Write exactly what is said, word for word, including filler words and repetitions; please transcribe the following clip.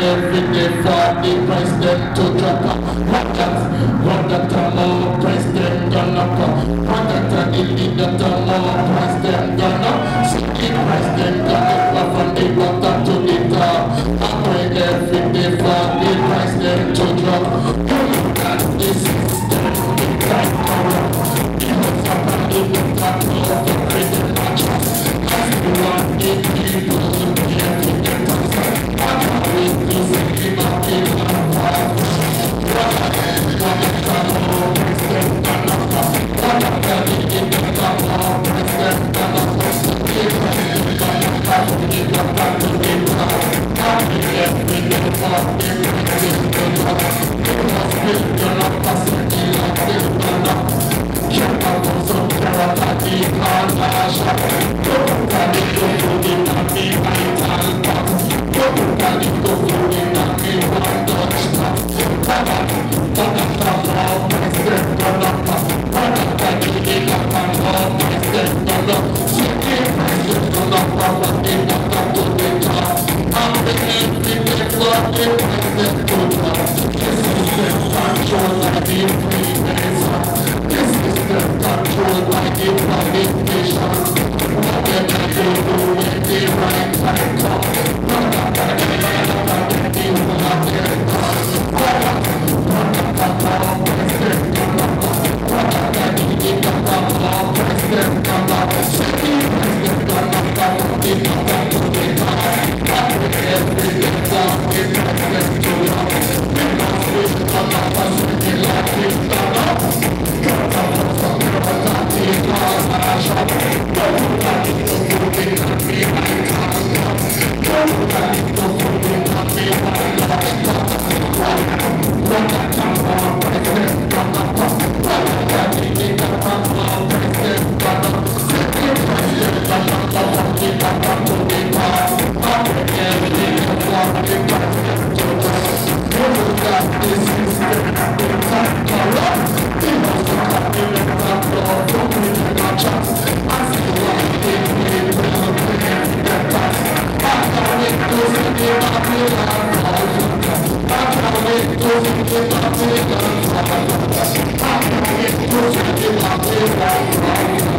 every day for the president to drop a what that, what that more president gonna come, what that the leader more president gonna, see the president gonna go from the bottom to the top. I pray every day for the president to drop. You look at the system, it's like corrupt. You know somebody with that love for freedom and trust. As you want the people to be every day to start. I can't wait to see him up in my heart. What a head, what a trouble, president gonna come. What a daddy in the trouble, president gonna come. The president gonna come, the gonna to the top. I pray every day for the president to drop. You must be gonna pass it in like this gonna. Check out those up there at the corner shop. Don't tell it to food in a me vital box. Don't tell it to food in a me one Dutch box. Baba, Baba, Baba, president gonna come. Baba, Baba, Baba, president gonna come. City president gonna come and they not come to the top. I'm the everything for the president to drop. This is the control of the freemasons. This is the control by the politicians. Whatever you do when the right time comes, run up and get up and get you up there. Run up, run up and run, president come up. Run up and get up and run, president come up. City president come up and get up and to the top. I pray every day for the president to drop. Because we come up and we like this come up. Cut up and some girls at the corner shop. Don't let it go food in a me vital box. Don't let it go food in a me vital box. What a trouble, president gonna come. What a daddy in the trouble, president gonna come. City president gonna come and get up and to the top. I pray every day for the president to drop. You look at the system, it's like corrupt. You know somebody with that love for freedom and trust. As you want the people to pay the tax. I can't wait to see the Babylon fall. I can't wait to see the Babylon fall. I can't wait to see the Babylon fall.